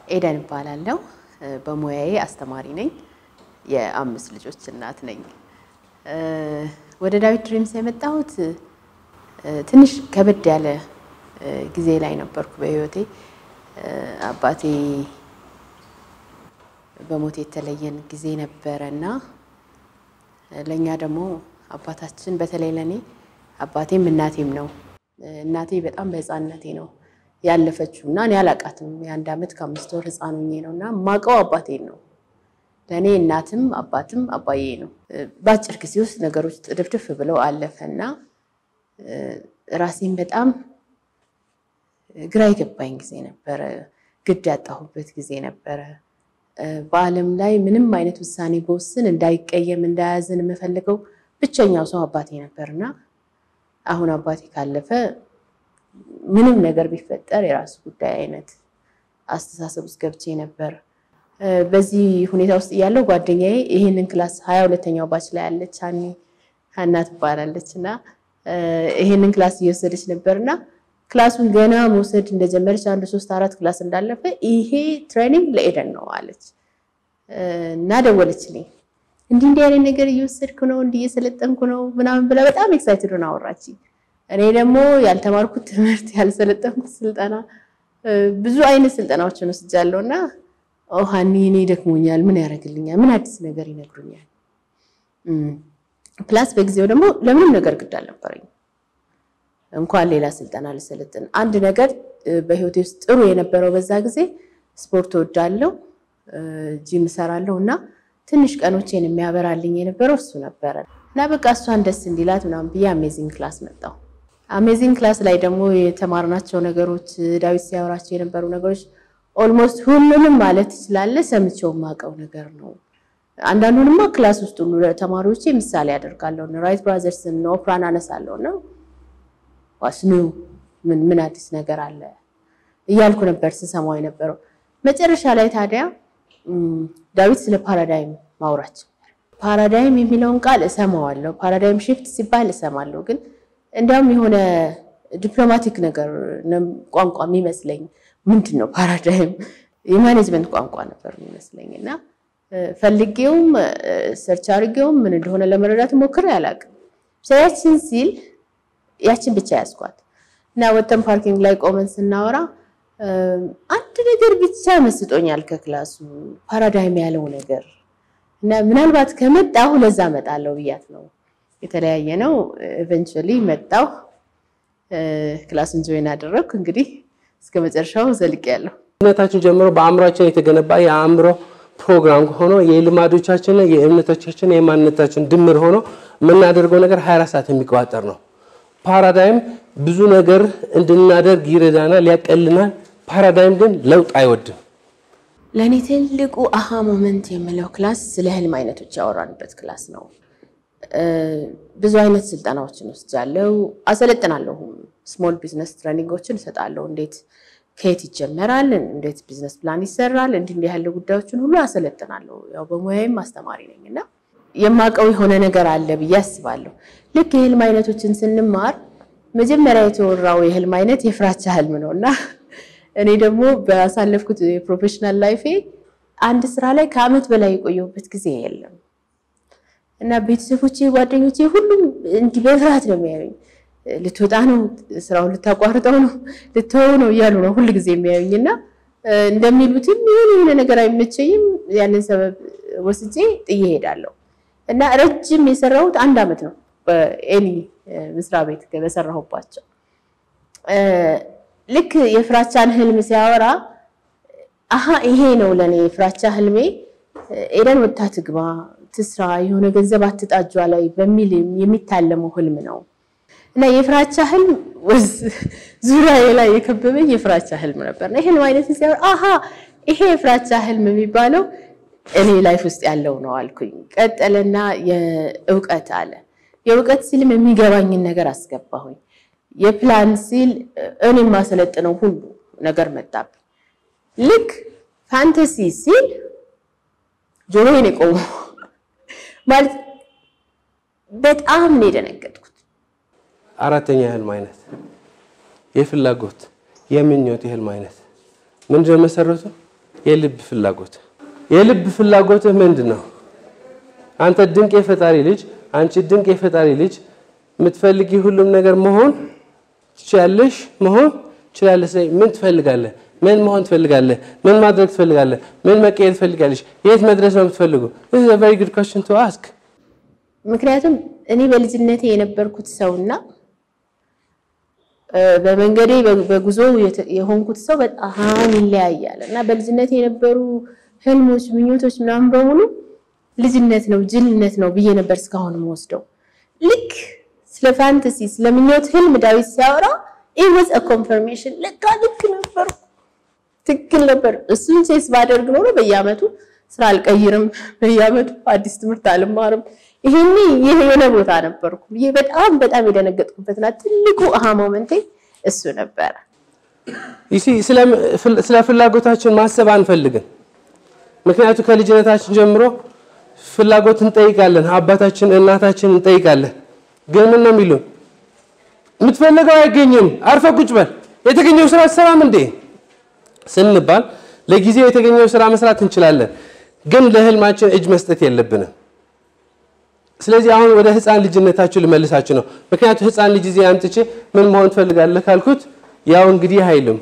ኤደን እባላለሁ በሙያዬ አስተማሪ ነኝ የአምስት ልጆች እናት ነኝ ወደ ዳዊት ድሪምስ የመጣሁት ትንሽ ከበድ ያለ ጊዜ ላይ ነበርኩ በህይወቴ አባቴ በሞት የተለየን ጊዜ ነበርና ለኛ ደግሞ አባታችን በተለይ ለኔ አባቴም እናቴም ነው እናቴ በጣም በህፃንነቴ ነው ያለፈችውና እኔ አላቃትም የአንድ አመት ከ5 ወር ህፃን ሆኜ ነውና ማቀው አባቴን ነው ለኔ እናትም አባትም አባዬ ነው ባጭር ጊዜ ውስጥ ነገሮች ጥድፍድፍ ብለው አለፈና ራሴን በጣም ግራ ይገባኝ ጊዜ ነበር ግድ ያጣሁበት ጊዜ ነበር በአለም ላይ ምንም አይነት ውሳኔ በወስን እንዳይቀየም እንዳያዝን መፈልገው ብቸኛው ሰው አባቴ ነበርና አሁን አባቴ ካለፈ ምንም ነገር ቢፈጠር የራስ ጉዳይ አይነት አስተሳሰብ ውስጥ ገብቼ ነበር በዚህ ሁኔታ ውስጥ ያለው ጓደኛዬ ይሄንን ክላስ 22ኛው ባች ላይ ያለች ሃና ትባላለችና ይሄንን ክላስ እየወሰደች ነበርና ክላሱን ገና መውሰድ እንደጀመረች 1 3 4 ክላስ እንዳለፈ ይሄ ትሬኒንግ ለኤደን ነው አለች እና ደወለችልኝ እንዴ አይነት ነገር እየወሰድኩ ነው እንዴ እየሰለጠንኩ ነው ምናምን ብላ በጣም ኤክሳይትድ ሆና አወራችኝ እኔ ደግሞ ያልተማርኩት ትምህርት ያልሰለጠንኩት ስልጠና ብዙ አይነት ስልጠናዎችን ወስጃለሁና ሃኒ እኔ ደክሞኛል ምን ያረግልኛል ምን አዲስ ነገር ይነግሩኛል ፕላስ በጊዜው ደግሞ ለምንም ነገር ግድ አልነበረኝ እንኳን ሌላ ስልጠና ልሰለጥን አንድ ነገር በህይወቴ ውስጥ ጥሩ የነበረው በዛ ጊዜ ስፖርት ወዳለው ጂም ሰራለሁና ትንሽ ቀኖቼን የሚያበራልኝ የነበረው እሱ ነበር እና በቃ እሷን ደስ እንዲላት ምናምን ብዬ አሜዚንግ ክላስ መጣሁ አሜዚንግ ክላስ ላይ ደግሞ የተማርናቸው ነገሮች ዳዊት ሲያወራቸው የነበሩ ነገሮች ኦልሞስት ሁሉንም ማለት ይችላል ሰምቼው ማቀው ነገር ነው አንዳንዱንማ ክላስ ውስጥ ሁሉ ተማሪዎች ምሳሌ ያደርጋለሁ ራይት ብራዘርስ ነው ኦፕራን አነሳለሁ ነው ዋስኑ ምን አዲስ ነገር አለ እያልኩ ነበር ስሰማው የነበረው መጨረሻ ላይ ታዲያ ዳዊት ስለ ፓራዳይም ማውራት ፓራዳይም የሚለውን ቃል እሰማዋለሁ ፓራዳይም shift ሲባል እሰማለሁ ግን እንዲያውም የሆነ ዲፕሎማቲክ ነገር ቋንቋ የሚመስለኝ ምንድነው ፓራዳይም የማኔጅመንት ቋንቋ ነበር የሚመስለኝና ፈልጌውም ሰርች አድርጌውም ምን እንደሆነ ለመረዳት ሞክሬ አላውቅም ሳያችን ሲል ያችን ብቻ ያስኳት እና ወተን ፓርኪንግ ላይ ቆመን ስናወራ አንድ ነገር ብቻ መስጦኛል ከክላሱ ፓራዳይም ያለው ነገር እና ምናልባት ከመጣሁ ለዛ መጣለው ብያት ነው የተለያየ ነው ኢቨንቹአሊ መጣሁ ክላስን ጆይን አደረኩ እንግዲህ እስከ መጨረሻው ዘልቄያለሁ እናታችን ጀምሮ በአምራችን የተገነባ የአምሮ ፕሮግራም ሆኖ የልማዶቻችንና የእምነቶቻችን የማንነታችን ድምር ሆኖ ምናደርገው ነገር 24 ሰዓት የሚቋጠር ነው ፓራዳይም ብዙ ነገር እንድናደርግ ይረዳናል ያቀልናል ፓራዳይም ግን ለውጥ አይወድም ለኔ ትልቁ አሃ ሞመንት የምለው ክላስ ስለ ህልም አይነቶች ያወራንበት ክላስ ነው ብዙ አይነት ስልጠናዎችን ወስጃለሁ አሰለጥናለሁ ስሞል ቢዝነስ ትሬኒንጎችን እሰጣለሁ እንዴት ከየት ይጀምራል እንዴት ቢዝነስ ፕላን ይሰራል እንዴ ያለ ጉዳዮችን ሁሉ አሰለጥናለሁ ያው በሙያዬም አስተማሪ ነኝና የማቀው የሆነ ነገር አለ በያስባለሁ ልክ የህልም አይነቶችን ስንማር መጀመሪያ የተወራው የህልም አይነት የፍራቻ ህልም ነውና እኔ ደግሞ በአሳለፍኩት ፕሮፌሽናል ላይፌ አንድ ስራ ላይ ከአመት በላይ የቆየሁበት ጊዜ የለም እና ቤተሰቦቼ ጓደኞቼ ሁሉም እንዲህ በፍርሃት ነው የሚያዩኝ ልትወጣ ነው ስራው ልታቋርጠው ነው ልትተው ነው ይያሉ ነው ሁሉ ጊዜ የሚያዩኝና እንደሚሉትም የሆነ ነገር አይመቸኝም ያንን ሰበብ ወስጄ ጥዬ ሄዳለሁ እና ረጅም የሰራሁት 1 አመት ነው በኤኒ መስሪያ ቤት በሰራሁባቸው ልክ የፍራቻን ህልም ሲያወራ አሃ ይሄ ነው ለኔ የፍራቻ ህልሜ ኤደን ወጣ ትግባ ትስራ የሆነ ገንዘብ አትጣጇ ላይ በሚል የሚታለመው ህልም ነው እና የፍራቻ ህልም ዙሪያዬ ላይ የከበበኝ የፍራቻ ህልም ነበር ይሄን ማለት ሲያወራ አሃ ይሄ የፍራቻ ህልም የሚባለው እኔ ላይፍ ውስጥ ያለው ነው አልኩኝ ቀጠለና የእውቀት አለ የእውቀት ሲልም የሚገባኝን ነገር አስገባሁኝ የፕላን ሲል እኔ ማሰለጥነው ሁሉ ነገር መጣብኝ ልክ ፋንታሲ ሲል ጆሮዬን ቆሞ ማለት በጣም ነው ደነገጥኩት አራተኛ ህልም አይነት የፍላጎት የምኞት ህልም አይነት ምንድነው መሰረቱ የልብ ፍላጎት ምንድነው አንተ ድንቅ የፈጣሪ ልጅ አንቺ ድንቅ የፈጣሪ ልጅ ምትፈልጊ ሁሉም ነገር መሆን ትችያለሽ ምን ትፈልጋለህ ምን መሆን ትፈልጋለህ ምን ማድረግ ትፈልጋለህ ምን መቀየር ትፈልጋለሽ የት መድረስ ነው የምትፈልገው This is a very good question to ask ምክንያቱም እኔ በልጅነቴ የነበርኩት ሰውና በመንገዴ በጉዞ የሆንኩት ሰው በጣም ይለያያል እና በልጅነቴ የነበሩ ህልሞች ምኞቶች ምናምን በሙሉ ልጅነት ነው ጅልነት ነው ብዬ ነበር እስካሁን ወስደው ልክ ስለ ፋንታሲ ስለ ምኞት ህልም ዳዊት ሲያወራ it was a confirmation ልክ ነበር ትክክል ነበር እሱን ሴስ ባደርግ ኖሮ በየአመቱ ስራ አልቀይርም በየአመቱ አዲስ ትምህርት አልማርም ይሄኔ የሆነ ቦታ ነበርኩ ይሄ በጣም የደነገጥኩበትና ትልቁ አሃ ሞመንቴ እሱ ነበር ይሲ ስለ ፍላጎታችን ማሰብ አንፈልግም ምክንያቱም ከልጅነታችን ጀምሮ ፍላጎት እንጠይቃለን አባታችን እናታችን እንጠይቃለን ግን ምን ነው የሚሉ ምትፈልገው አይገኝም አርፈ ቁጭ በል የተገኘው ስራ ሰላም እንዴ ስንባል ለጊዜው የተገኘው ስራ መስራት እንችላለን ግን ለህልማችን እጅ መስጠት የለብንም ስለዚህ አሁን ወደ ህፃን ልጅነታችሁ ልመልሳችሁ ነው ምክንያቱም ህፃን ልጅ እዚህ አምጥቼ ምን መሆን ፈልጋለህ ካልኩት ያው እንግዲህ ኃይልም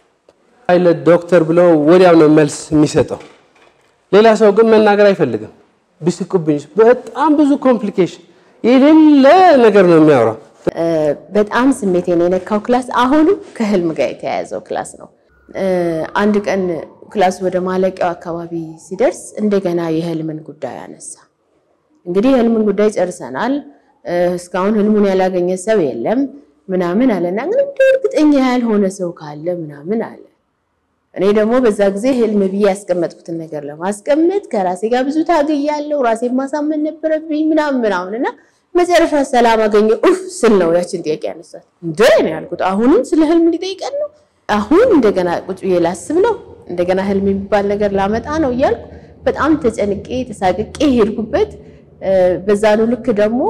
ዶክተር ብሎ ወዲያው ነው መልስ የሚሰጠው ሌላ ሰው ግን መናገር አይፈልግም ቢስቁብኝ በጣም ብዙ ኮምፕሊኬሽን የሌለ ነገር ነው የሚያወራው በጣም ስሜቴን የነካው ክላስ አሁን ከህልም ጋር የተያያዘው ክላስ ነው አንድ ቀን ክላስ ወደ ማለቂያው አካባቢ ሲደርስ እንደገና የህልምን ጉዳይ አነሳ እንግዲህ የህልምን ጉዳይ ጨርሰናል እስካሁን ህልሙን ያላገኘ ሰው የለም ምናምን አለና እንግዲህ እርግጠኛ ያልሆነ ሰው ካለ ምናምን አለ እኔ ደግሞ በዛ ጊዜ ህልም ብዬ ያስቀመጥኩትን ነገር ለማስቀመጥ ከራሴ ጋር ብዙ ታገያለሁ ራሴን ማሳመን ነበረብኝ ምናምንና መጨረሻ ሰላም አገኘው ስል ነው ያችን ጥያቄ ያነሳት እንደኔ ያልኩት አሁንም ስለ ህልም ሊጠይቀን ነው አሁን እንደገና ቁጭ ይላስብ ነው እንደገና ህልም የሚባል ነገር ላመጣ ነው ይያልኩ በጣም ተጨንቄ ተሳቅቄ ሄድኩበት በዛኑ ልክ ደግሞ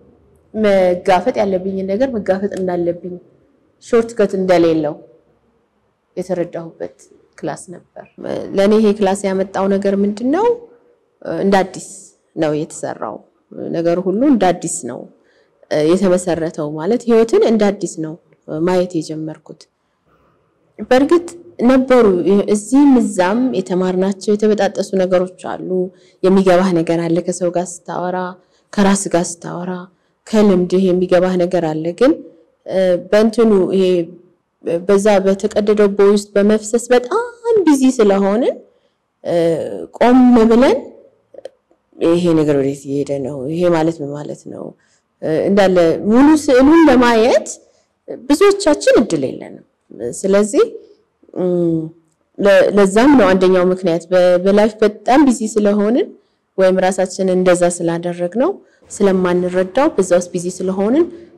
መጋፈጥ ያለብኝ ነገር መጋፈጥ እንዳለብኝ ሾርት ከት እንደሌለው የተረዳሁበት ክላስ ነበር ለኔ ይሄ ክላስ ያመጣው ነገር ምንድነው እንዳዲስ ነው የተሰራው ነገር ሁሉ እንዳዲስ ነው የተመሰረተው ማለት ህይወትን እንዳዲስ ነው ማየት የጀመርኩት በርግጥ ነበሩ እዚህም እዛም የተማርናቸው የተበጣጠሱ ነገሮች አሉ የሚገባህ ነገር አለ ከሰው ጋር ስታወራ ከራስ ጋር ስታወራ ከልምድህ የሚገባህ ነገር አለ ግን በእንትኑ ይሄ በዛ በተቀደደው ቦይስ በመፍሰስ በጣም ቢዚ ስለሆነ ቆም ብለን ይሄ ነገር ወዴት ይሄደ ነው ይሄ ማለት ምን ማለት ነው እንዳለ ሙሉ ስዕሉን ለማየት ብዙዎቻችን እድል የለንም ስለዚህ ለዛም ነው አንደኛው ምክንያት በላይፍ በጣም ቢዚ ስለሆነ ወይም ራሳችንን እንደዛ ስላደረግነው ስለማንረዳው በዛውስ ቢዚ ስለሆነ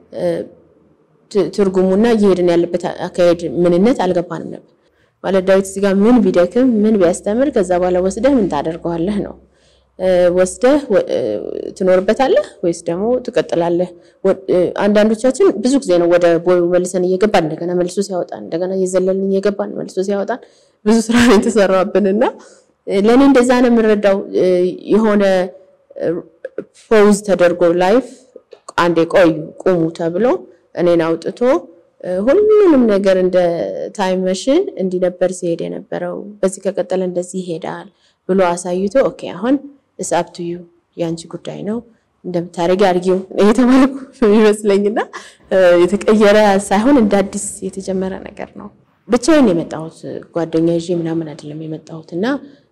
ትርጉሙና ይሄድን ያለበት አካሄድ ምንነት አልገባንም ነበር ማለት ዳዊት እዚህ ጋር ምን ቢደክም ምን ቢያስተምር ከዛ በኋላ ወስደህ ምን ታደርገዋለህ ነው ወስደህ ትኖርበታለህ ወይስ ደግሞ ትቀጥላለህ አንዳንዶቻችን ብዙ ጊዜ ነው ወደ ቦዩ መልሰን እየገባን እንደገና መልሶ ሲያወጣን እንደገና እየዘለልን እየገባን መልሶ ሲያወጣን ብዙ ስራ ነው የተሰራብንና ለኔ እንደዛ ነው የምረዳው የሆነ ፖዝ ተደርጎ ላይፍ አንዴ ቁሙ ተብሎ እኔን አውጥቶ ሁሉንም ነገር እንደ ታይም ማሽን እንዲነበር ሲሄድ የነበረው በዚህ ከቀጠለ እንደዚህ ይሄዳል ብሎ አሳይቶ ኦኬ አሁን it's up to you ያንቺ ጉዳይ ነው እንደምታረጊ አርጊው የተማርኩ ይመስለኝና የተቀየረ ሳይሆን እንደ አዲስ የተጀመረ ነገር ነው ብቻዬን የመጣሁት ጓደኛ ይዤ ምናምን አይደለም የመጣሁትና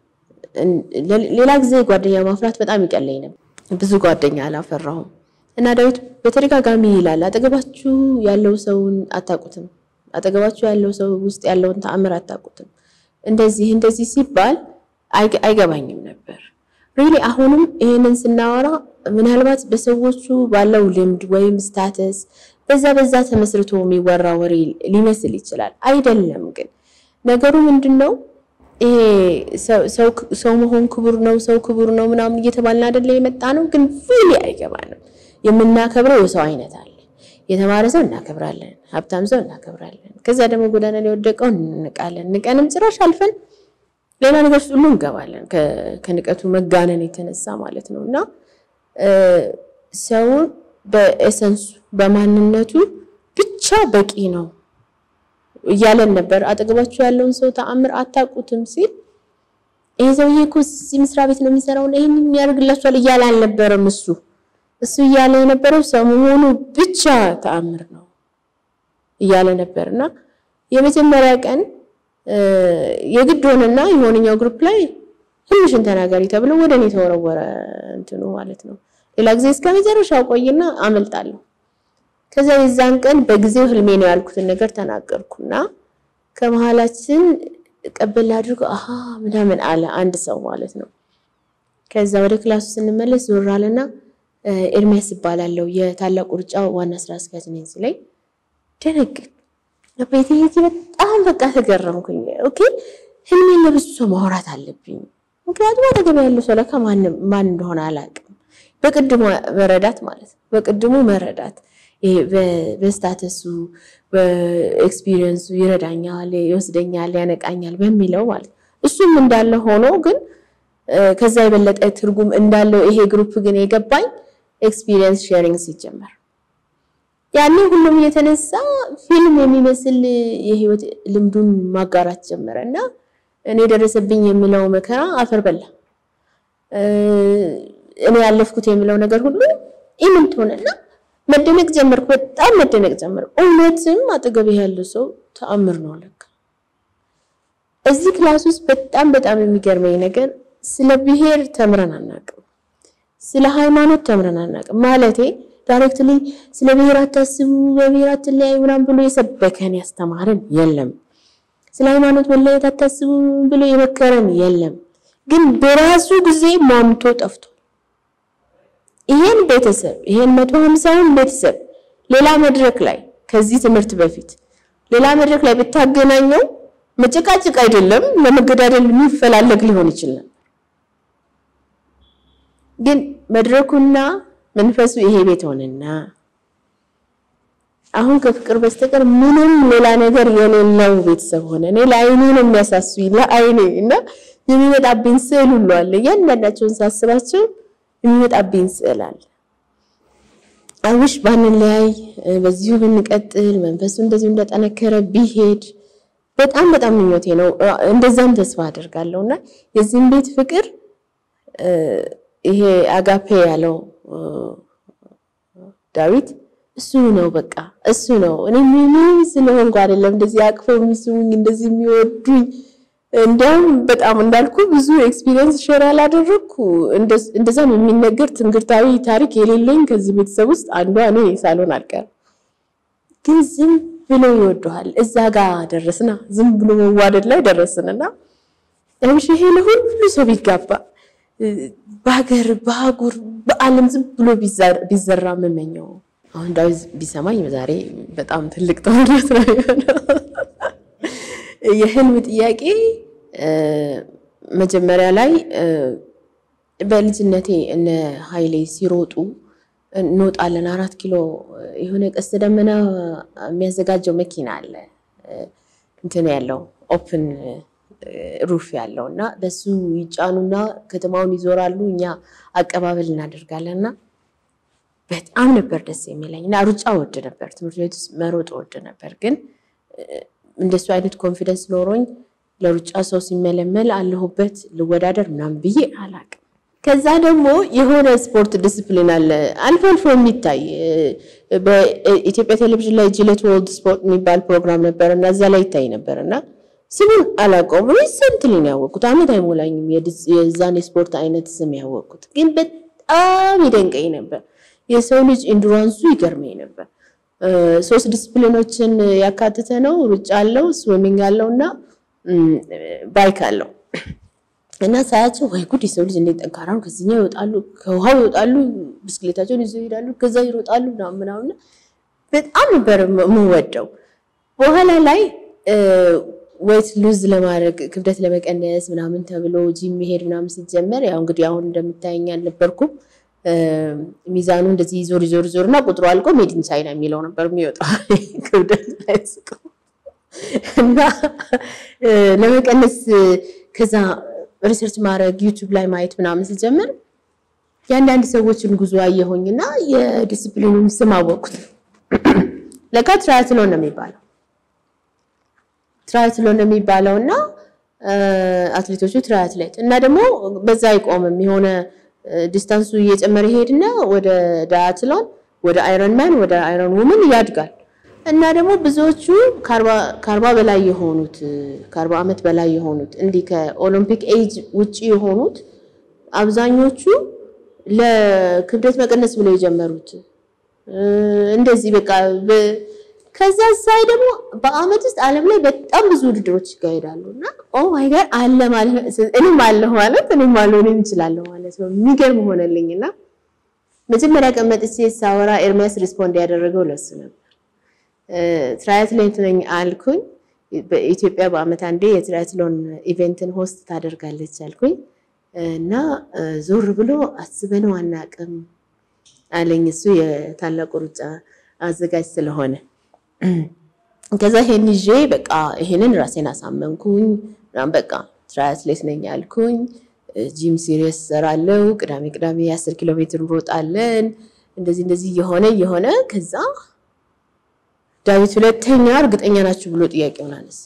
ሌላ ጊዜ ጓደኛ ማፍራት በጣም ይቀለኝ ነበር ብዙ ጓደኛ አላፈራሁም እና ዳዊት በተደጋጋሚ ይላል አጠገባችሁ ያለው ሰውን አታቁትም አጠገባችሁ ያለው ሰው ውስጥ ያለውን ተአምር አታቁትም እንደዚህ ሲባል አይገባኝም ነበር ሪሊ አሁንም ይሄንን ስናወራ ምናልባት በሰዎቹ ባለው ልምድ ወይም ስታተስ በዛ ተመስርቶ የሚወራ ወሬ ሊመስል ይችላል አይደለም ግን ነገሩ ምንድነው ይሄ ሰው መሆን ክቡር ነው ምናምን እየተባልን አይደለ የመጣ ነው ግን ሪሊ አይገባንም የምናከብረው ሰው አይነት አለ የተማረ ሰው እናከብራለን ሀብታም ሰው እናከብራለን ከዛ ደግሞ ጎዳና ላይ ወደቀው እንቃለን ንቀንም ጭራሽ አልፈን ሌላ ነገር ሁሉ እንገባለን ከንቀቱ መጋነን የተነሳ ማለት ነውና ሰው በኤሰንስ በማንነቱ ብቻ በቂ ነው እያለን ነበር አጠገባችሁ ያለውን ሰው ተአምር አታቁትም ሲል ይሄ ሰውዬ እኮ ሲምስራ ቤት ነው የሚሰራው ይሄን የሚያርግላችኋል እያለ አልነበረም እሱ እያለ የነበረው ሰሞኑ ብቻ ተአምር ነው እያለ ነበርና የመጀመሪያ ቀን የግድ ሆነና የሆነኛው ግሩፕ ላይ ትንሽን ተናጋሪ ተብሎ ወደኔ ተወረወረ እንትኑ ማለት ነው ሌላ ጊዜ እስከመጨረሻው ቆይና አመልጣለሁ ከዛ የዛን ቀን በጊዜው ህልሜ ነው ያልኩትን ነገር ተናገርኩና ከመሃላችን ቀበል አድርጎ ምናምን አለ አንድ ሰው ማለት ነው ከዛ ወደ ክላሱ ስንመለስ ዞራለና ኤርሚያስ ይባላልው የታላቁ ሩጫ ዋና ስራ አስኪያጅ ነኝ ሲለኝ ደነገጥኩ ለቤቴ በጣም በቃ ተገረምኩኝ ኦኬ ህልሜን ለብዙ ሰው ማውራት አለብኝ ምክንያቱም አጠገብ ያለው ሰው ለካ ማን እንደሆነ አላውቅም በቅድሙ መረዳት ማለት በቅድሙ መረዳት ይሄ በስታተሱ በኤክስፒሪየንሱ ይረዳኛል ይወስደኛል ያነቃኛል በሚለው ማለት እሱም እንዳለ ሆኖ ግን ከዛ የበለጠ ትርጉም እንዳለው ይሄ ግሩፕ ግን የገባኝ ኤክስፒሪየንስ ሼሪንግ ሲጀመር ያኔ ሁሉም የተነሳ ፊልም የሚመስል የህይወት ልምዱን ማጋራት ጀመረና እኔ ደረሰብኝ የሚለው መከራ አፈር በላ እኔ ያለፍኩት የሚለው ነገር ሁሉ ኢምንት ሆነና መደነቅ ጀመርኩ በጣም መደነቅ ጀመርኩ እውነትም አጠገብ ያለው ሰው ተአምር ነው ለካ እዚህ ክላስ ውስጥ በጣም የሚገርመኝ ነገር ስለ ብሔር ተምረን አናውቅም ስለ ሃይማኖት ተምረን አናውቅም ማለቴ ዳይሬክትሊ ስለ ብሔር አታስቡ በብሔራት ላይ ምናምን ብሎ የሰበከን ያስተማረን የለም ስለ ሃይማኖት መለየት አታስቡ ብሎ የመከረን የለም ግን በራሱ ጊዜ ማምቶ ጠፍቶ ይሄን ቤተሰብ ይሄን 150ውን ቤተሰብ ሌላ መድረክ ላይ ከዚህ ትምህርት በፊት ሌላ መድረክ ላይ ብታገናኘው መጨቃጨቅ አይደለም ለመገዳደል የሚፈልግ ሊሆን ይችላል ግን መድረኩና መንፈሱ ይሄ ቤት ሆነና አሁን ከፍቅር በስተቀር ምንም ሌላ ነገር የሌለው ቤተሰብ ሆነ እኔ ለአይኔ ነው የሚያሳሱኝ ለአይኔ እና የሚመጣብኝ ስዕል ሁሉ አለ ያንዳንዳቸውን ሳስባቸው የሚመጣብኝ ስዕል አለ አውሽ ባንን ላይ በዚሁ ብንቀጥል መንፈሱ እንደዚህ እንደተጠነከረ ቢሄድ በጣም ምኞቴ ነው እንደዛም ተስፋ አደርጋለሁና የዚህን ቤት ፍቅር ይሄ አጋፔ ያለው ዳዊት እሱ ነው በቃ እሱ ነው እኔ ምን ስለሆንኩ አይደለም እንደዚህ አቅፈው የሚስሙኝ እንደዚህ የሚወዱኝ እንደም በጣም እንዳልኩ ብዙ ኤክስፒሪየንስ ሼር ያላደረኩ እንደዛም የሚነገር ትንግርታዊ ታሪክ የሌለኝ ከዚህ ቤተሰብ ውስጥ አንዷ እኔ ሳሎን አልቀር ግን ዝም ብሎ ይወደዋል እዛ ጋር ደረስና ዝም ብሎ መዋደድ ላይ ደረስንና እምሽ ይሄ ለሁሉ ሰው ቢጋባ ባገር ባጉር በአለም ዝም ብሎ ቢዘራ መመኘው አሁን ዳዊት ቢሰማኝ ዛሬ በጣም ትልቅ ተወራስ ነው የህልም ጥያቄ መጀመሪያ ላይ በልጅነቴ እነ ኃይሌ ሲሮጡ እንወጣለን 4 ኪሎ የሆነ ቀስተ ደመና የሚያዘጋጀው መኪና አለ እንትን ያለው ኦፕን ሩፍ ያለውና በሱ ይጫኑና ከተማውን ይዞራሉ እኛ አቀባበል እናደርጋለንና በጣም ነበር ደስ የሚለኝና ሩጫ ወድ ነበር ትምህርት ቤት መሮጥ ወድ ነበር ግን እንደሱ አይነት ኮንፊደንስ ኖሮኝ ለሩጫ ሰው ሲመለመል አለሁበት ልወዳደር ምናም ብዬ አላቅም ከዛ ደግሞ የሆነ ስፖርት ዲሲፕሊን አለ አልፎ የሚታይ በኢትዮጵያ ቴሌቪዥን ላይ ጂሌት ወርልድ ስፖርት የሚባል ፕሮግራም ነበርና እዛ ላይ ይታይ ነበርና ስሙን አላውቀውም ሪሰንትሊ ነው ያወቅኩት አመት አይሞላኝም የዛን ስፖርት አይነት ስም ያወቅኩት ግን በጣም ይደንቀኝ ነበር የሰው ልጅ ኢንዱራንሱ ይገርመኝ ነበር 3 ዲሲፕሊኖችን ያካተተ ነው ሩጫ አለው ስዊሚንግ አለውና ባይክ አለው እና ሳያቸው ወይ ጉድ የሰው ልጅ እንዴት ጠንካራ ነው ከዚህኛው ይወጣሉ ከውሃው ይወጣሉ ብስክሌታቸውን ይዘው ይሄዳሉ ከዛ ይሮጣሉ ምናምን በጣም ነበር የምወደው በኋላ ላይ ዌት ሉዝ ለማድረግ ክብደት ለመቀነስ ምናምን ተብሎ ጂም መሄድ ምናምን ሲጀመር ያው እንግዲህ አሁን እንደምታየኝ አልነበርኩም ሚዛኑ እንደዚህ ዞርና ቁጥሩ አልቆ ሜዲን ቻይና የሚለው ነበር የሚወጣው ክብደት ላይ ስቆ እና ለመቀነስ ከዛ ሪሰርች ማድረግ ዩቲዩብ ላይ ማየት ምናምን ሲጀምር ያንዳንድ ሰዎችን ጉዞ አየሁኝና የዲሲፕሊኑን ስም አወቅኩት ለካ ትራያትሎን ነው የሚባለው ትራያትሎን ነው የሚባለውና አትሌቶቹ ትራያትሌት እና ደግሞ በዛ አይቆምም የሆነ ዲስታንሱ እየጨመረ ይሄድና ወደ ዳያትሎን ወደ አይሮንማን ወደ አይሮን ውመን ያድጋል እና ደግሞ ብዙዎቹ ከ40 በላይ የሆኑት ከ40 አመት በላይ የሆኑት እንዲህ ከኦሎምፒክ ኤጅ ውጪ የሆኑት አብዛኞቹ ለክብደት መቀነስ ብለው የጀመሩት እንደዚህ በቃ ከዛ ሳይ ደግሞ በአመት ውስጥ ዓለም ላይ በጣም ብዙ ውድድሮች ይካሄዳሉና ኦ ማይ ጋድ አለ ማለት እኔም አለሁ ማለት እኔም አልሆንም እንችላለን ማለት ነው የሚገርም ሆነልኝና መጀመሪያ ቀመጥቼ ሳወራ ኤርሚያስ ሪስፖንድ ያደረገው ለሱ ነበር ትራያትሎን ነኝ አልኩኝ በኢትዮጵያ በአመት አንዴ የትራያትሎን ኢቨንትን ሆስት ታደርጋለች አልኩኝ እና ዞር ብሎ አስበነው አናቀም አለኝ እሱ የታላቁ ሩጫ አዘጋጅ ስለሆነ ከዛ ይሄን ይዤ በቃ ይሄንን ራሴን አሳመንኩኝ በቃ ትራያትሌት ነኝ አልኩኝ ጂም ሲሪየስ ሰራለው ቅዳሜ 10 ኪሎ ሜትር ሮጣለን እንደዚህ የሆነ ከዛ ዳዊት ሁለተኛ እርግጠኛ ናችሁ ብሎ ጥያቄውን አነሳ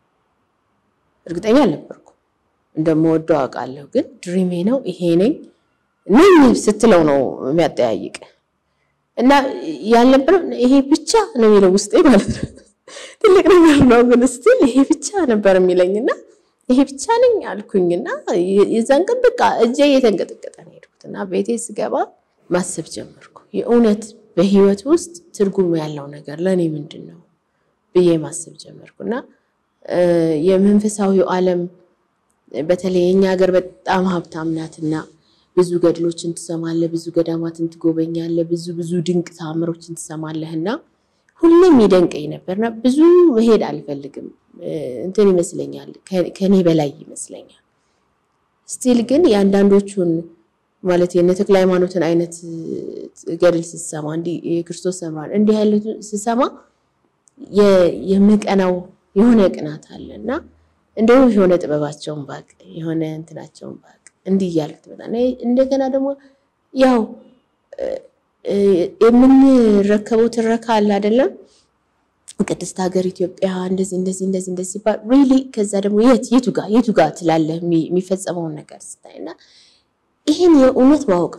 እርግጠኛ አልነበርኩ እንደምወደው አውቃለሁ ግን ድሪሜ ነው ይሄ ነኝ ስትለው ነው የሚያጠያይቅ እና ያልነበረ ይሄ ብቻ ነው የሚለው ውስጤ ማለት ነው ትልቅ ነገር ነው ግን ስቲል ይሄ ብቻ ነበር የሚለኝና ይሄ ብቻ ነኝ አልኩኝና የዛን ቀን በቃ እጄ የተንቀጠቀጠ ነው ሄድኩትና ቤቴ ስገባ ማሰብ ጀመርኩ የእውነት በህይወት ውስጥ ትርጉም ያለው ነገር ለኔ ምንድነው ብዬ ማሰብ ጀመርኩና የመንፈሳዊው ዓለም በተለይ የኛ ሀገር በጣም ሀብታም ናትና ብዙ ገድሎችን ትሰማለህ ብዙ ገዳማትን ትጎበኛለህ ብዙ ድንቅ ታምሮችን ትሰማለህና ሁሉም ይደንቀኝ ነበርና ብዙ መሄድ አልፈልግም እንትን ይመስለኛል ከኔ በላይ ይመስለኛል ስቲል ግን ያንዳንዶቹን ማለት የነተክለ ሃይማኖትን አይነት ገድል ሲሰማ እንዲ የክርስቶስ ሰምራን እንዲ ያሉት ሲሰማ የምቀናው የሆነ ቅናት አለና እንደው የሆነ ጥበባቸውን ባቅ የሆነ እንትናቸውን ባቅ እንዲ ያልኩት በጣም እንደገና ደግሞ ያው የምንረከበው ትረካ አለ አይደለም ቅድስት ሀገር ኢትዮጵያ እንደዚህ ባል ሪሊ ከዛ ደግሞ የቱ ጋር ትላለህ የሚፈጸመው ነገር ስታይና ይሄን የእውነት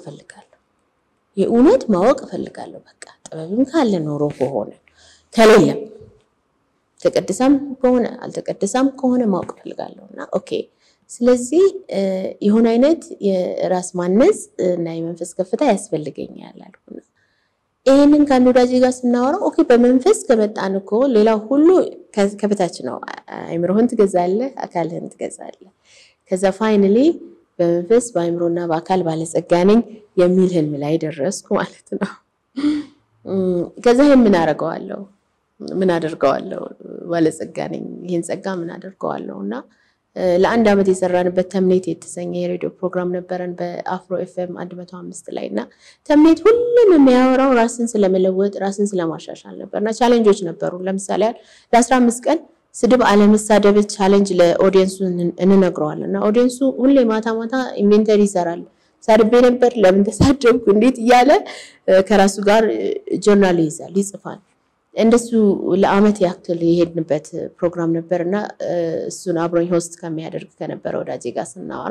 ማወቅ ፈልጋለሁ በቃ ጥበብም ካለ ኖሮ ከሆነ ከሌለም ተቀደሰም ከሆነ አልተቀደሰም ከሆነ ማወቅ ፈልጋለሁና ኦኬ ስለዚህ የሆነ አይነት የራስ ማነጽ እና የመንፈስ ከፍታ ያስፈልገኛል አልኩና ይሄንን ካንዶዳጂ ጋር ስናወራ ኦኬ በመንፈስ ከመጣን እኮ ሌላው ሁሉ ከበታች ነው አይምሮህን ትገዛለህ አካልህን ትገዛለህ ከዛ ፋይናሊ በመንፈስ በአይምሮና በአካል ባለጸጋነኝ የሚል ህልም ላይ ደረስኩ ማለት ነው ከዛ ምን አደርገዋለሁ ባለጸጋነኝ ይሄን ጸጋ ምን አደርገዋለሁና ለአንድ አመት የሰራንበት ተምኔት የተሰኘ የሬዲዮ ፕሮግራም ነበረን በአፍሮ ኤፍኤም 105 ላይና ተምኔት ሁሉም የሚያወራው ራስን ስለመለወጥ ራስን ስለማሻሻል ነበርና ቻሌንጆች ነበሩ ለምሳሌ ለ15 ቀን ስድብ አለመሳደብ ቻሌንጅ ለኦዲየንሱ እንነግረዋለንና ኦዲየንሱ ሁሌ ማታ ኢንቨንተሪ ይሰራል ሳድቤ ነበር ለምን ተሳደብኩ እንዴት ይያለ ከራሱ ጋር ጆርናል ይጽፋል እንደሱ ለአመት ያክል የሄድንበት ፕሮግራም ነበርና እሱን አብሮኝ ሆስት ከሚያደርግ ከነበረው ወዳጄ ጋር ስናወራ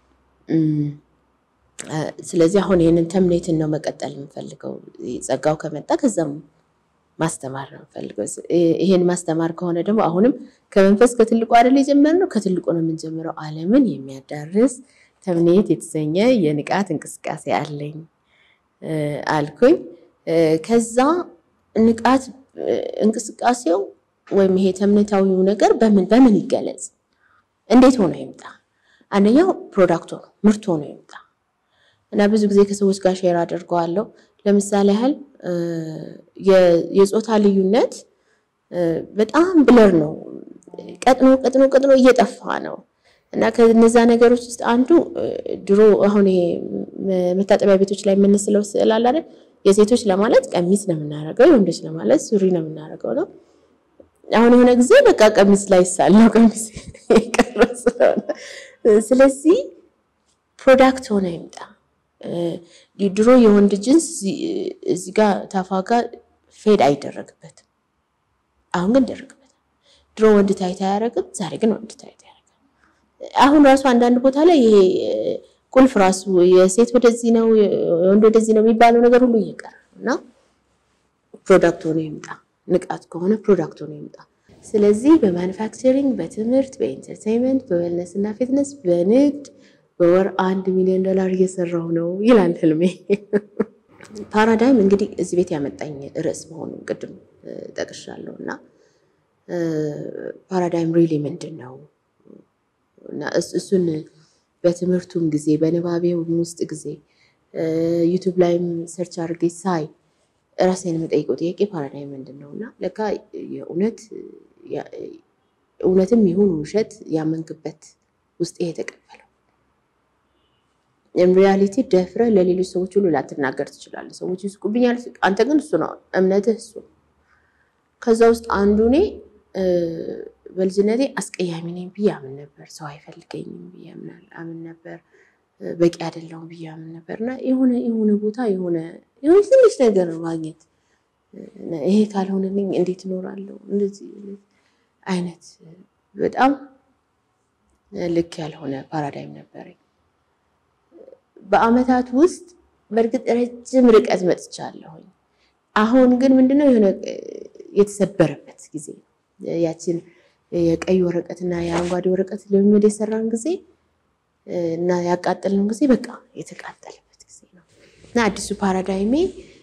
ስለዚህ አሁን ይሄንን ተምኔትን ነው መቀጠል እንፈልገው ጸጋው ከመጣ ከዛም ማስተማር ነው ፈልገው ይሄን ማስተማር ከሆነ ደግሞ አሁንም ከመንፈስ ከትልቁ አይደል የጀመርነው ከትልቁ ነው የምንጀምረው ዓለምን የሚያዳርስ ተምኔት የተሰኘ የንቃት እንቅስቃሴ አለኝ አልኩኝ ከዛ ንቃት እንቅስቃሴው ወይም ይሄ ተምኔታዊው ነገር በምን ይገለጽ እንዴት ሆነ ይምጣ አንደኛው ፕሮዳክቱ ነው ምርቱ ነው ይምጣ እና ብዙ ጊዜ ከሰዎች ጋር ሼር አድርገዋለሁ ለምሳሌ ያህል የጾታ ልዩነት በጣም ብለር ነው ቀጥኖ እየጠፋ ነው እና ከነዛ ነገሮች ውስጥ አንዱ ድሮ አሁን ይሄ መታጠቢያ ቤቶች ላይ የምንስለው ስዕል አለ አይደል የሴቶች ለማለት ቀሚስ ነው የምናረገው የወንዶች ለማለት ሱሪ ነው የምናረገው ነው አሁን የሆነ ጊዜ በቃ ቀሚስ ላይ ሳለው ቀሚስ ይቀር ስለዚህ ፕሮዳክት ሆነ ይምጣ ድሮ የወንድ ጅንስ እዚህ ጋር ታፋጋ ፌድ አይደረግበት አሁን ግን ደረግበት ድሮ ወንድ ታይታ ያረግም ዛሬ ግን ወንድ ታይታ ያረጋል አሁን ራሱ አንዳንድ ቦታ ላይ ይሄ ቁልፍ ራሱ የሴት ወደዚህ ነው ወንድ ወደዚህ ነው የሚባለው ነገር ሁሉ ይቀርና ፕሮዳክት ሆነ ይምጣ ንቃት ከሆነ ፕሮዳክት ሆነ ይምጣ ስለዚህ በማኑፋክቸሪንግ በትምህርት በኢንተርቴይንመንት በዌልነስ እና ፊትነስ በንግድ በወር $1 ሚሊዮን እየሰራው ነው ይላል ህልሜ ፓራዳይም እንግዲህ እዚህ ቤት ያመጣኝ ርዕስ መሆኑን ቅድም ጠቅሻለሁና ፓራዳይም ሪሊ ምንድነው እና እሱን በትምህርቱም ጊዜ በንባቤውም ውስጥ ጊዜ ዩቲዩብ ላይም ሰርች አድርጌ ሳይ ራሴን መጠይቀው ጥያቄ ፓራዳይም ምንድነውና ለካ እውነትም ይሁን ውሸት ያመንክበት ውስጥ የተቀበለው in reality ደፍረ ለሌሎች ሰዎች ሁሉ ላትናገር ትችላለህ ሰዎች ይስቁብኛል አንተ ግን እሱ ነው እምነትህ እሱ ከዛ ውስጥ አንዱ ነኝ በልጅነቴ አስቀያሚ ነኝ ብያምን ነበር ሰው አይፈልገኝም ብያምን ነበር በቂ አይደለም ብያምን ነበርና የሆነ ቦታ የሆነ ትንሽ ነገር ማግኘት ይሄ ካልሆነልኝ እንዴት እኖራለሁ እንደዚህ አይነት በጣም ልክ ያልሆነ ፓራዳይም ነበረኝ በአመታት ውስጥ በርግጥ ረጅም ርቀት መጥቻለሁ አሁን ግን ምንድነው የሆነ የተሰበረበት ጊዜ ያችን የቀይ ወረቀትና የአረንጓዴ ወረቀት ለምን የሰራን ጊዜ እና ያቃጠልን ጊዜ በቃ የተቃጠለበት ጊዜ ነው እና አዲሱ ፓራዳይሜ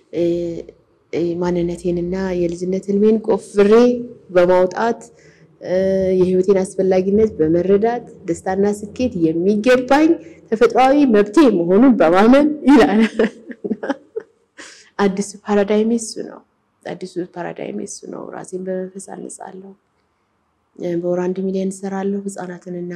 ማንነቴንና የልጅነት ህልሜን ቆፍሬ በማውጣት የህይወቴን አስፈላጊነት በመረዳት ደስታና ስኬት የሚገባኝ ተፈጥሯዊ መብቴ መሆኑን በማመን ይላል አዲሱ ፓራዳይም እሱ ነው ራሴን በመንፈስ አንጻለሁ በወር $1 ሚሊዮን ሰራለሁ ህፃናትንና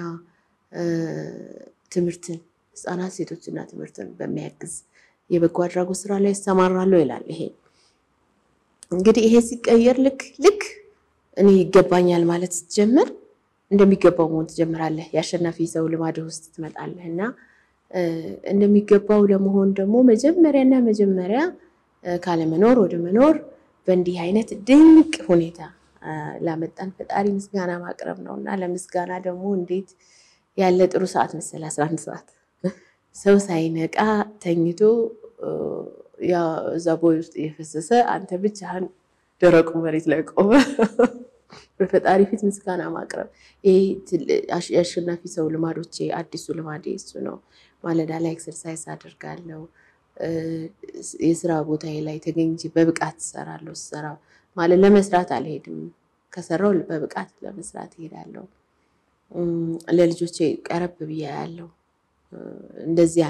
ትምህርትን ህፃናት ሴቶችና ትምህርትን በሚያግዝ የበጎ አድራጎት ስራ ላይ ተሰማራለሁ ይላል ይሄ እንግዲህ ይሄ ሲቀየር ልክ እኔ ይገባኛል ማለት ጀመር እንደሚገባው መሆን ትጀምራለህ ያሸናፊ ሰው ልማድ ውስጥ ትመጣለህና እንደሚገባው ለመሆን ደግሞ መጀመሪያ ካለ መኖር ወደ መኖር በእንዲህ አይነት ድንቅ ሁኔታ ላመጣን ፈጣሪ ምስጋና ማቅረብ ነውና ለምስጋና ደግሞ እንዴት ያለ ጥሩ ሰዓት መሰለ 11 ሰዓት ሰው ሳይነቃ ተኝቶ ያ ዛቦይ ውስጥ የፈሰሰ አንተ ብቻህን ደረቁ መሬት ላይ ቆመ በፈጣሪ ፊት ምስጋና ማቅረብ አሸናፊ ሰው ልማዶቼ አዲሱ ልማዴ እሱ ነው ማለዳ ላይ ኤክሰርሳይዝ አደርጋለሁ የሥራ ቦታዬ ላይ ተገኝቼ በብቃት ሰራለሁ ማለት ለመስራት አልሄድም ከሰራው በብቃት ለመስራት ሄዳለሁ ለልጆቼ ቀረብ ብያለሁ እንደዚህ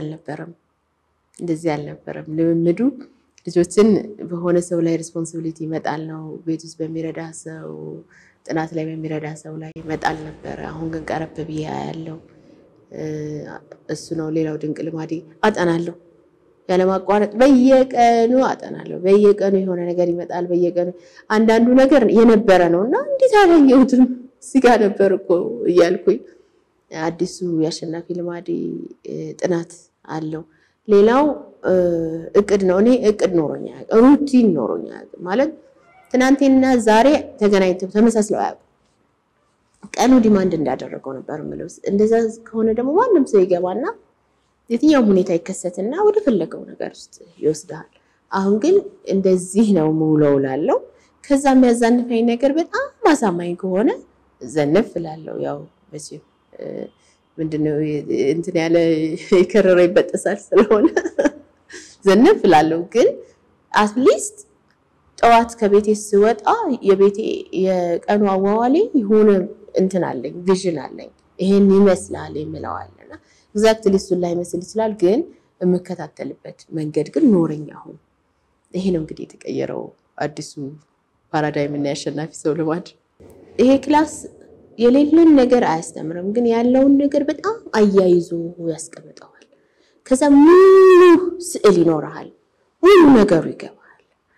አልነበረም ልምምዱ ልጆችን በሆነ ሰው ላይ ሪስፖንሲቢሊቲ ይመጣል ነው ቤት ውስጥ በሚረዳ ሰው ጥናት ላይ በሚረዳ ሰው ላይ ይመጣል ነበር አሁን ግን ቀረብ ብያለሁ እሱ ነው ሌላው ድንቅ ልማዴ አጠናለሁ ያለ ማቋረጥ በየቀኑ አጠናለሁ በየቀኑ የሆነ ነገር ይመጣል በየቀኑ አንዳንዱ ነገር የነበረ ነውና እንዴት አላየሁትም ሲጋ ነበር እኮ እያልኩኝ አዲሱ ያሸናፊ ልማዴ ጥናት አለው ሌላው እቅድ ነው እኔ እቅድ ኖሮኛል ሩቲን ኖሮኛል ማለት ትናንትና ዛሬ ተገናኝተው ተመሳስለው ቀኑ ዲማንድ እንዳደረገው ነበር ምለውስ እንደዛ ከሆነ ደግሞ ማንንም ሰው ይገባና የትኛው ሁኔታ ይከሰትና ወደ ፈለገው ነገር ውስጥ ይወስዳል አሁን ግን እንደዚህ ነው ሙሉውላለው ከዛ የሚያዛንፈኝ ነገር በጣም ማሳማኝ ከሆነ ዘነፍላለሁ ያው በዚህ ምንድነው እንትን ያለ ይከረረ ይበጠሳል ስለሆነ ዘነፍላለሁ ግን አትሊስት ጠዋት ከቤቴ ስወጣ የቤቴ የቀኑ አዋዋሌ ይሁን እንትን አለኝ ቪዥን አለኝ ይሄን ይመስላል የምለዋልና ኤግዛክትሊ እሱ ላይ መስል ይችላል ግን የምከታተልበት መንገድ ግን ኖርኛ አሁን ይሄ ነው እንግዲህ የተቀየረው አዲሱ ፓራዳይም እና ያሸናፊ ሰው ልማድ ይሄ ክላስ የሌለን ነገር አያስተምርም ግን ያለውን ነገር በጣም አያይዞ ያስቀምጣዋል ከዛ ሙሉ ስዕል ይኖርሃል ሙሉ ነገሩ ይገባል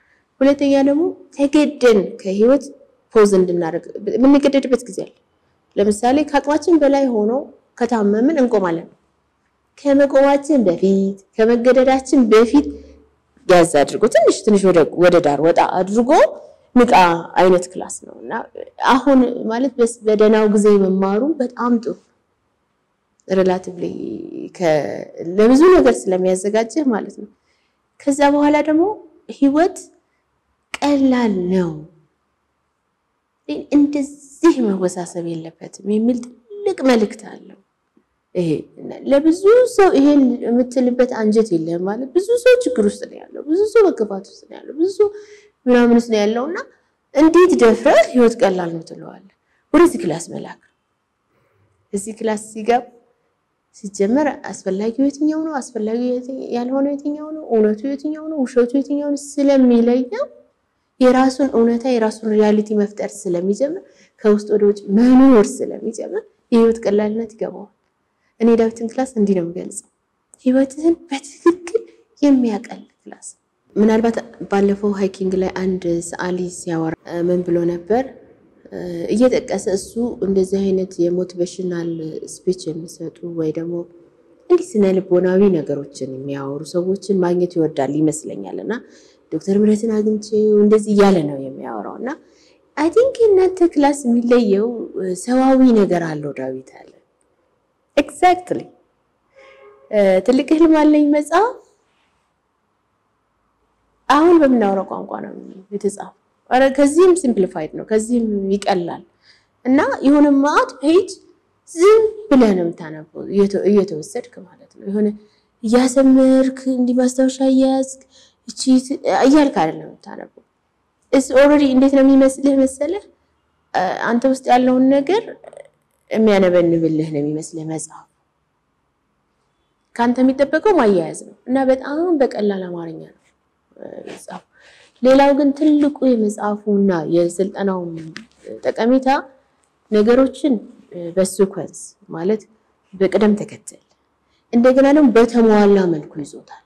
ሁለተኛ ደግሞ ተገደን ከህይወት ፖዝ እንድናደርግ ምን ገደድበት ጊዜ አለ ለምሳሌ ከአቅማችን በላይ ሆኖ ከታመምን እንቆማለን ከመቆማችን በፊት ከመገደዳችን በፊት ያዝ አድርጎ ትንሽ ወደ ዳር ወጣ አድርጎ ንቃ አይነት ክላስ ነውና አሁን ማለት በደናው ጊዜ መማሩ በጣም ጥሩ ሪላቲቭሊ ለብዙ ነገር ስለሚያዘጋጅህ ማለት ነው ከዛ በኋላ ደግሞ ህይወት ቀላል ነው እንደዚህ መወሳሰብ የለበትም የሚል ትልቅ መልእክት አለው ይሄ ለብዙ ሰው ይሄን የምትልበት አንጀት የለም ማለት ብዙ ሰው ችግር ውስጥ ነው ያለው ብዙ ሰው በክፋት ውስጥ ነው ያለው ብዙ ሰው ምናምን ውስጥ ነው ያለውና እንዴት ደፍረህ ህይወት ቀላል ነው ትለዋለህ ወደዚህ ክላስ መላክ እዚህ ክላስ ሲገባ ሲጀመር አስፈላጊው የትኛው ነው አስፈላጊ ያልሆነው የትኛው ነው እውነቱ የትኛው ነው ውሸቱ የትኛው ነው ስለሚለየው የራሱን እውነታ የራሱን ሪያሊቲ መፍጠር ስለሚጀምር ከውስጥ ወደ ውጭ መኖር ስለሚጀምር የህይወት ቀላልነት ይገባዋል እኔ ዳዊትን ክላስ እንዲህ ነው የምገልጸው ህይወትን በትክክል የሚያቀል ክላስ ምናልባት ባለፈው ሃይኪንግ ላይ አንድ ሰዓሊ ሲያወራ ምን ብሎ ነበር እየተቀሰ እሱ እንደዚህ አይነት የሞቲቬሽናል ስፒች የሚሰጡ ወይ ደግሞ እንዲህ ስነ ልቦናዊ ነገሮችን የሚያወሩ ሰዎችን ማግኘት ይወዳል ይመስለኛልና ዶክተር ምረትን አግኝቼው እንደዚህ ያለ ነው የሚያወራውና አይ ቲንክ እናንተ ክላስ የሚለየው ሰዋዊ ነገር አለው ዳዊት አለ ኤግዛክትሊ ትልቅ ህልም አለኝ መጽሐፍ አሁን በመናወራው ቋንቋ ነው የተጻፈው አረ ከዚህም ሲምፕሊፋይድ ነው ከዚህም ይቀላል እና የሆነ ማት ፔጅ ዝም ብለህ ነው የምታነበው እየተወሰድክ ማለት ነው የሆነ ያሰምርክ እንዲማስተውሻ ያዝክ እቺ አያልክ አይደለም የምታነበው is already እንዴት ነው የሚመስልህ መሰለህ አንተ ውስጥ ያለውን ነገር የሚያነበንብልህ ነው የሚመስልህ መጽሐፍ ካንተ የሚጠበቀው ማያያዝ ነው እና በጣም በቀላል አማርኛ ነው መጽሐፍ ሌላው ግን ትልቁ የመጽሐፉና የስልጠናው ጠቀሜታ ነገሮችን በሲኩዌንስ ማለት በቅደም ተከተል እንደገና ደግሞ በተሟላ መልኩ ይዞታል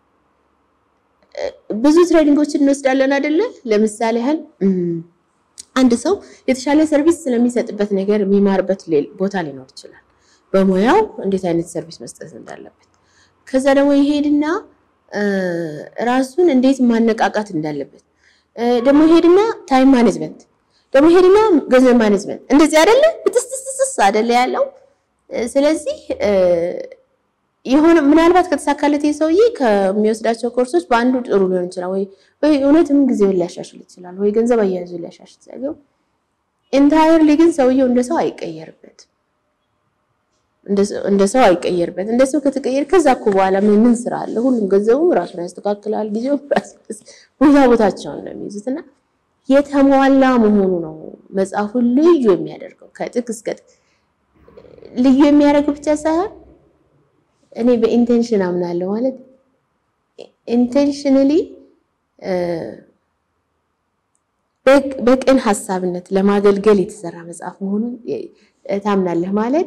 ብዙ ትሬኒንጎችን እንወስዳለን አይደለ ለምሳሌ ያህል አንድ ሰው የተሻለ ሰርቪስ ስለሚሰጥበት ነገር የሚማርበት ቦታ ሊኖር ይችላል በሙያው እንዴት አይነት ሰርቪስ መስጠት እንዳለበት ከዛ ደግሞ ይሄድና ራሱን እንዴት ማነቃቃት እንዳለበት ደግሞ ይሄድና ታይም ማኔጅመንት ደግሞ ይሄድና ገንዘብ ማኔጅመንት እንደዚህ አይደለ ብትስስስ አይደለ ያለው ስለዚህ ይሁን ምናልባት ከተሳካለት የሰውዬ ከሚወስዳቸው ኮርሶች በአንዱ ጥሩ ሊሆን ይችላል ወይ እውነትም ጊዜውን ሊያሻሽል ይችላል ወይ ገንዘብ አያያዙ ሊያሻሽል ይችላል ኢንታየርሊ ግን ሰውዬው እንደሰው አይቀየርበት እንደሰው አይቀየርበት እንደሰው ከተቀየረ ከዛኩ በኋላ ምን ስራ አለ ሁሉም ገንዘቡም ራሱን ያስተካክላል ጊዜው ቦታቸውን ነው የሚይዙትና የተሟላ መሆኑ ነው መጽሐፉ ልዩ የሚያደርገው ከጥቅስ ልዩ የሚያደርገው ብቻ ሳይሆን እኔ በኢንቴንሽን አምናለሁ ማለት ኢንቴንሽናሊ በቅን ሐሳብነት ለማገልገል የተሰራ መጽሐፍ መሆኑን ታምናለህ ማለት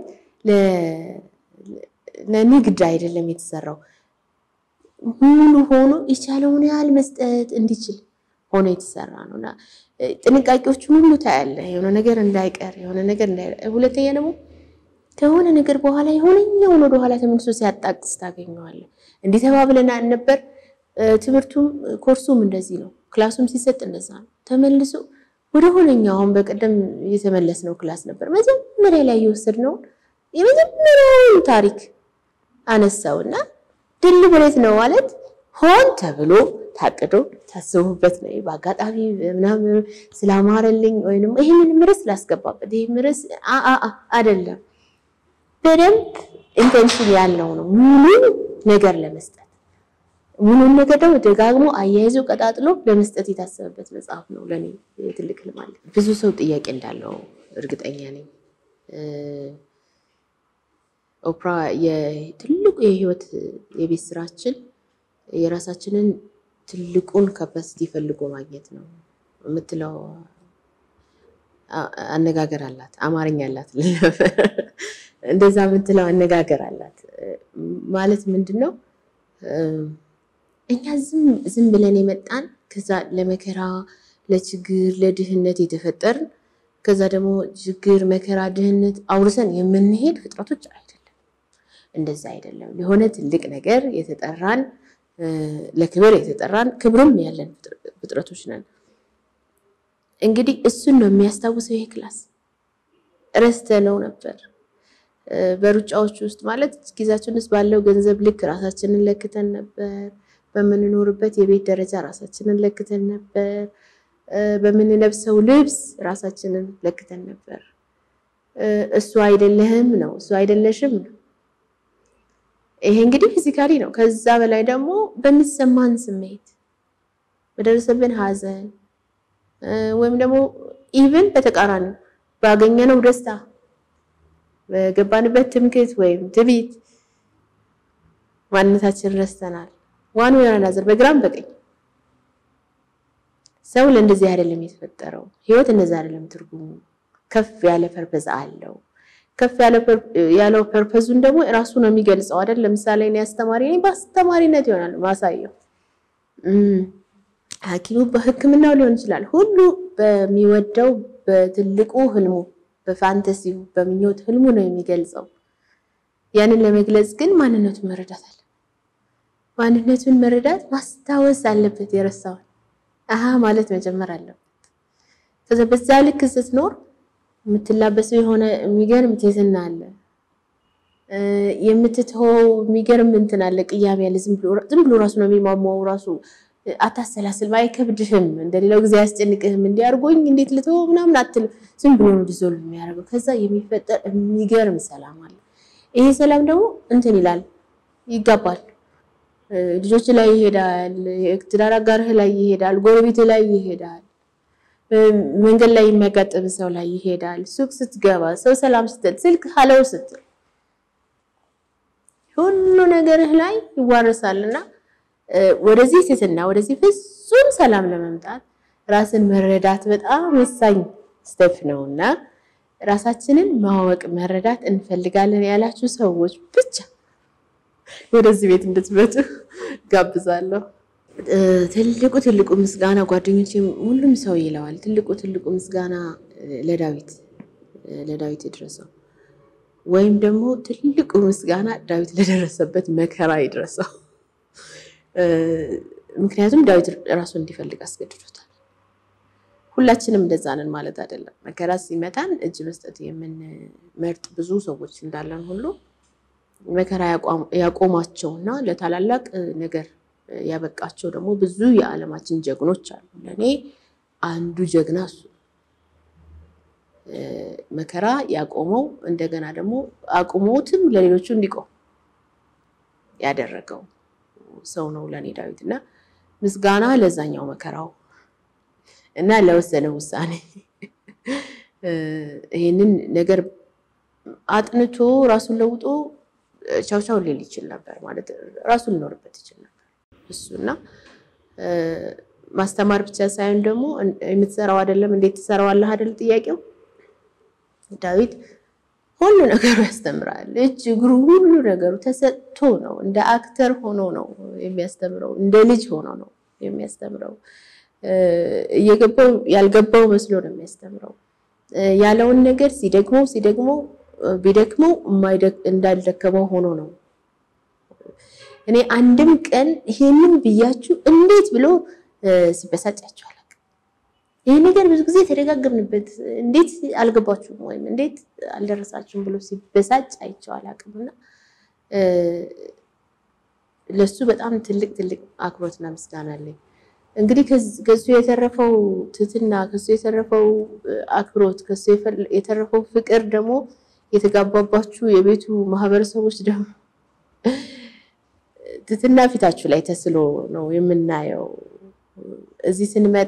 ለንግድ አይደለም የተሰራው ሙሉ ሆኖ ይቻለውን ያህል መስጠት እንዲችል ሆኖ የተሰራ ነውና ጥንቃቄዎች ሁሉ ታያለ የሆነ ነገር እንዳይቀር የሆነ ነገር ሁለተኛ ደግሞ ከሆነ ነገር በኋላ የሆነኛው ነው ወደ ኋላ ተመልሶ ሲያጣቅስ ታገኘዋለህ እንዴ ተባብለና ነበር ትምርቱም ኮርሱም እንደዚህ ነው ክላሱም ሲሰጥ እንደዛ ነው ተመልሶ ወደ ሆነኛው አሁን በቀደም የተመለስነው ክላስ ነበር መጀመሪያ ላይ የወሰድነው የመጀመሪያው ታሪክ አነሳውና ድልብሬት ነው ማለት ሆን ተብሎ ታቅዶ ታስቡበት ነው በአጋጣሚ ምናምን ስላማረልኝ ወይንም ይሄንን ምርስ ላስገባበት ይሄ ምርስ አይደለም በደንብ ኢንቴንሽን ያለው ነው ሙሉ ነገር ለመስጠት ሙሉ ነገር ደግሞ ደጋግሞ አያይዞ ቀጣጥሎ ለመስጠት የታሰበበት መጽሐፍ ነው ለኔ ትልቅ ልማል ብዙ ሰው ጥያቄ እንዳለው እርግጠኛ ነኝ ኦፕራ የትልቁ የህይወት የቤት ስራችን የራሳችንን ትልቁን ካፓሲቲ ፈልጎ ማግኘት ነው የምትለው አነጋገር አላት አማርኛ አላት እንደዛ የምትለው አነጋገር አላት ማለት ምንድነው እኛ ዝም ብለን የመጣን ከዛ ለመከራ ለችግር ለድህነት የተፈጠርን ከዛ ደግሞ ችግር መከራ ድህነት አውርሰን የምንሄድ ፍጥረቶች አይደለም እንደዛ አይደለም ለሆነ ትልቅ ነገር የተጠራን ለክብር የተጠራን ክብርም ያለን ፍጥረቶች ነን እንግዲህ እሱን ነው የሚያስታውሰው ይሄ ክላስ ረስተነው ነበር በሩጫዎች ውስጥ ማለት ጊዜያችንስ ባለው ገንዘብ ልክ ራሳችንን ለክተን ነበር በመንኖርበት የቤት ደረጃ ራሳችንን ለክተን ነበር በመንለብሰው ልብስ ራሳችንን ለክተን ነበር እሱ አይደለህም ነው እሱ አይደለሽም ነው ይሄ እንግዲህ ፊዚካሊ ነው ከዛ በላይ ደግሞ በሚሰማን ስሜት በደረሰብን ሐዘን ወይም ደግሞ ኢቭን በተቃራኒ ባገኘነው ደስታ በገባንበት ትምክህት ወይም ትዕቢት ማንነታችንን ረስተናል ዋን ወይ አናዘር በግራም በቀኝ ሰው ለእንደዚህ አይደለም የተፈጠረው ህይወት እንደዛ አይደለም ትርጉሙ ከፍ ያለ ፐርፐዝ አለው ከፍ ያለው ፐርፐዙን ደግሞ ራሱ ነው የሚገልጸው አይደል ለምሳሌ እኔ አስተማሪ ነኝ በአስተማሪነት ይሆናል ማሳየው ሐኪሙ በህክምናው ሊሆን ይችላል ሁሉ በሚወደው በትልቁ ህልሙ በፋንታሲው በሚኞት ህልሙ ነው የሚገልጸው ያንን ለመግለጽ ግን ማንነቱን መረዳት አለ ማንነቱን መረዳት ማስታወስ አለበት የረሳው ማለት መጀመር አለበት ከዛ በዛ ልክ ስትኖር የምትላበሰው የሆነ የሚገርም ትህትና አለ የምትተው የሚገርም እንትን አለ ቅያሜ ያለ ዝም ብሎ ራሱ ነው የሚማማው ራሱ አታሰላስል ማይከብድህም እንደሌላው ጊዜ ያስጨንቅህም እንዲያርጎኝ እንዴት ልተው ምናምን አትል ዝም ብሎ ነው ዲዞልቭ የሚያደርገው ከዛ የሚፈጠር የሚገርም ሰላም አለ ይሄ ሰላም ደግሞ እንትን ይላል ይጋባል ልጆች ላይ ይሄዳል የትዳር አጋርህ ላይ ይሄዳል ጎረቤት ላይ ይሄዳል መንገድ ላይ የሚያጋጥም ሰው ላይ ይሄዳል ሱቅ ስትገባ ሰው ሰላም ስትል ስልክ ሃሎ ስትል ሁሉ ነገርህ ላይ ይዋረሳልና ወደዚህ ትትና ወደዚህ ፍጹም ሰላም ለመምጣት ራስን መረዳት በጣም ወሳኝ ስቴፕ ነውና ራሳችንን ማወቅ መረዳት እንፈልጋለን ያላችሁ ሰዎች ብቻ ወደዚህ ቤት እንድትመጡ ጋብዛለሁ ትልቁ ምስጋና ጓደኞቼ ሁሉም ሰው ይለዋል ትልቁ ምስጋና ለዳዊት ይድረሰው ወይም ደግሞ ትልቁ ምስጋና ዳዊት ለደረሰበት መከራ ይድረሰው ምክንያቱም ዳዊት ራሱን እንዲፈልግ አስገድዶታል ሁላችንም እንደዛ ነን ማለት አይደለም መከራ ሲመታን እጅ መስጠት የምንመርጥ ብዙ ሰዎች እንዳለን ሁሉ መከራ ያቆማቸውና ለታላላቅ ነገር ያበቃቸው ደግሞ ብዙ የዓለማችን ጀግኖች አሉ ለኔ አንዱ ጀግና እሱ መከራ ያቆመው እንደገና ደግሞ አቁሞትም ለሌሎቹ እንዲቆም ያደረገው ሰው ነው ለኔ ዳዊትና ምስጋና ለዛኛው መከራው እና ለወሰነ ውሳኔ ይሄንን ነገር አጥንቶ ራሱን ለውጦ ቻው ሊል ይችላል ነበር ማለት ራሱን ኖርበት ይችላል ነበር እሱና ማስተማር ብቻ ሳይሆን ደግሞ የምትሰራው አይደለም እንዴት ትሰራዋለህ አይደል ጥያቄው ዳዊት ሁሉ ነገር ያስተምራል እግሩ ሁሉ ነገሩ ተሰጥቶ ነው እንደ አክተር ሆኖ ነው የሚያስተምረው እንደ ልጅ ሆኖ ነው የሚያስተምረው እየገባው ያልገባው መስሎ ነው የሚያስተምረው ያለውን ነገር ሲደግመው ቢደክመው እንዳልደከመው ሆኖ ነው እኔ አንድም ቀን ይሄንን ብያችሁ እንዴት ብሎ ሲበሳጫችሁ አላውቅም ይሄ ነገር ብዙ ጊዜ ተደጋግምንበት እንዴት አልገባችሁም ወይም እንዴት አልደረሳችሁም ብሎ ሲበሳጭ አይቼው አላውቅምና ለሱ በጣም ትልቅ አክብሮትና ምስጋና አለኝ እንግዲህ ከሱ የተረፈው ትትና ከሱ የተረፈው አክብሮት ከሱ የተረፈው ፍቅር ደግሞ የተጋባባችሁ የቤቱ ማህበረሰቦች ደግሞ ትትና ፊታችሁ ላይ ተስሎ ነው የምናየው እዚህ ስንመጣ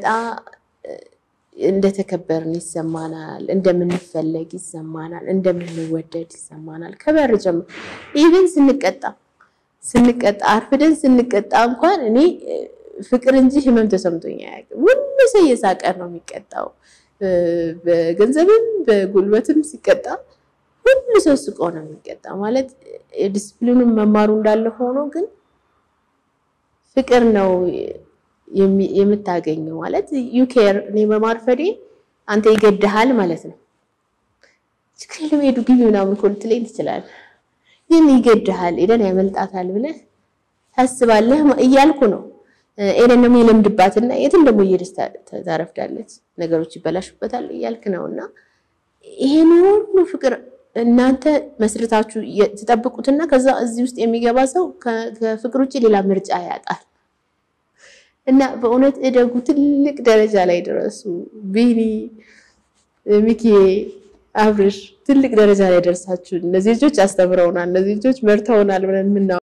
እንደተከበርን ይሰማናል እንደምንፈልግ ይሰማናል እንደምንወደድ ይሰማናል ከበር ጀምሮ ኢቭን ስንቀጣ አርፍደን ስንቀጣ እንኳን እኔ ፍቅር እንጂ ህመም ተሰምቶኝ አያውቅም ሁሉ ሰው የሳቀ ነው የሚቀጣው በገንዘብም በጉልበትም ሲቀጣ ሁሉ ሰው ስቆ ነው የሚቀጣው ማለት ዲስፕሊኑን መማሩ እንዳለ ሆኖ ግን ፍቅር ነው የምታገኘው ማለት ዩ ኬር እኔ በማርፈዴ አንተ ይገድሃል ማለት ነው ችግር የለም ሄዱ ግቢ ምናምን ኮልት ላይ ይችላል ግን ይገድሃል ኤደን ያመልጣታል ብለህ ታስባለህ እያልኩ ነው ኤደን ነው የሚለምድባትና የትም ደግሞ እየደስታ ታረፍዳለች ነገሮች ይበላሽበታል እያልክ ነውና ይሄን ሁሉ ፍቅር እናንተ መስርታችሁ ተጠብቁትና ከዛ እዚህ ውስጥ የሚገባ ሰው ከፍቅር ውጪ ሌላ ምርጫ ያጣል እና በእውነት እደጉ ትልቅ ደረጃ ላይ ድረሱ ቢኒ ሚኪ አብርሽ ትልቅ ደረጃ ላይ ደርሳችሁ እነዚህ ልጆች አስተምረውናል እነዚህ ልጆች መርተውናል ብለን